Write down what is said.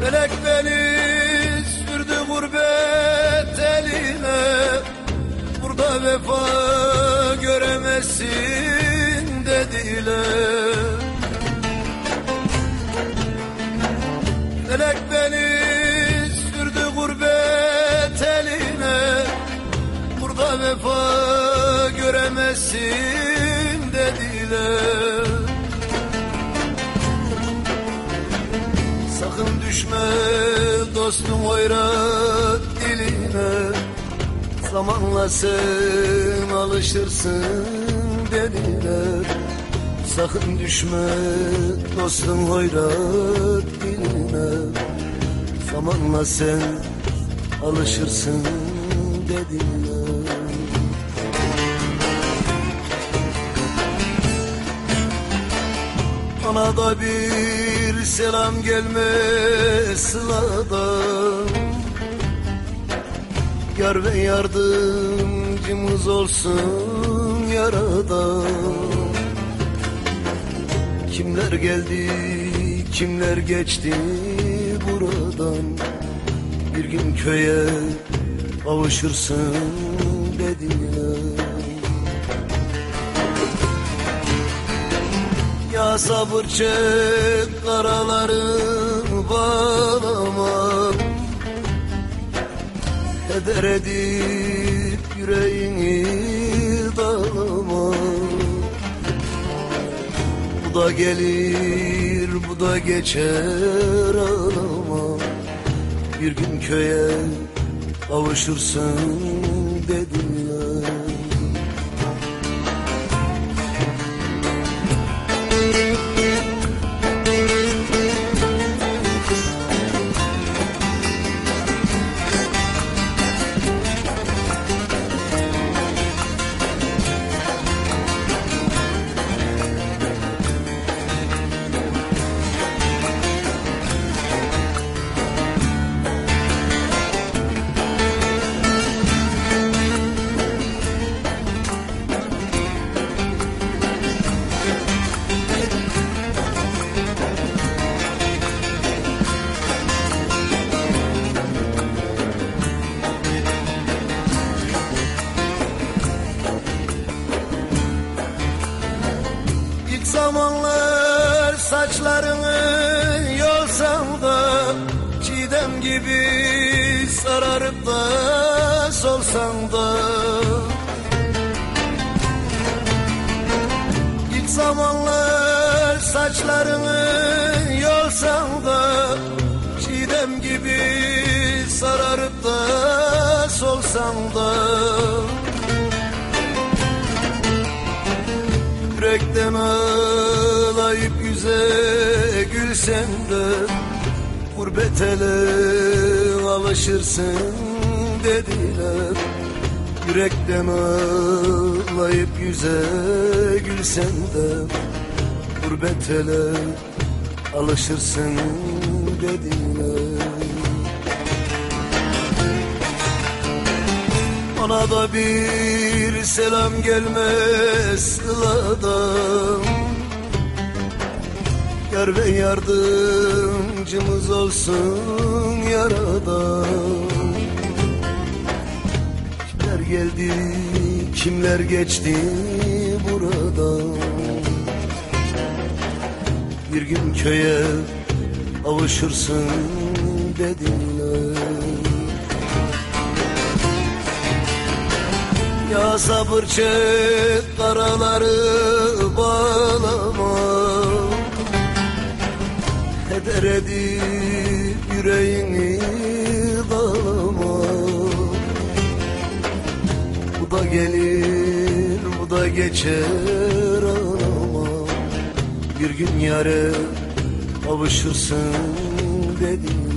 Felek beni sürdü gurbet eline, burada vefa göremezsin dediler. Felek beni sürdü gurbet eline, burada vefa göremezsin dediler. Sakın düşme dostum hoyrat diline, zamanla sen alışırsın dediler. Sakın düşme dostum hoyrat diline, zamanla sen alışırsın dediler. Bana da bir selam gelmez sıladan, yar ve yardımcımız olsun yaradan. Kimler geldi, kimler geçti buradan, bir gün köye kavuşursun dediler. Ya sabır çek, karalarını bağlama, heder edip yüreğini dağlama. Bu da gelir, bu da geçer, ağlama. Bir gün köye kavuşursun dediler. Zamanlar saçlarını yolsam da, çiğdem gibi sararıp da solsam da. İlk zamanlar saçlarını yolsam da, çiğdem gibi sararıp da solsam da. Yürekten ağlayıp yüze gülsem de, gurbet ele alışırsın dediler. Yürekten ağlayıp yüze gülsem de, gurbet ele alışırsın dediler. Bana da bir selam gelmez sıladan, yar ve yardımcımız olsun yaradan. Kimler geldi, kimler geçti buradan, bir gün köye kavuşursun dediler. Ya sabır çek, karaları bağlama, heder edip yüreğini dağlama. Bu da gelir, bu da geçer, ağlama. Bir gün yâre kavuşursun dedim.